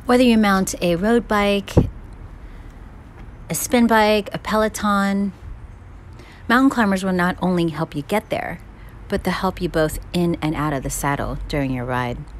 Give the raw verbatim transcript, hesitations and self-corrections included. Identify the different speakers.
Speaker 1: Whether you mount a road bike, a spin bike, a Peloton, mountain climbers will not only help you get there, but they'll help you both in and out of the saddle during your ride.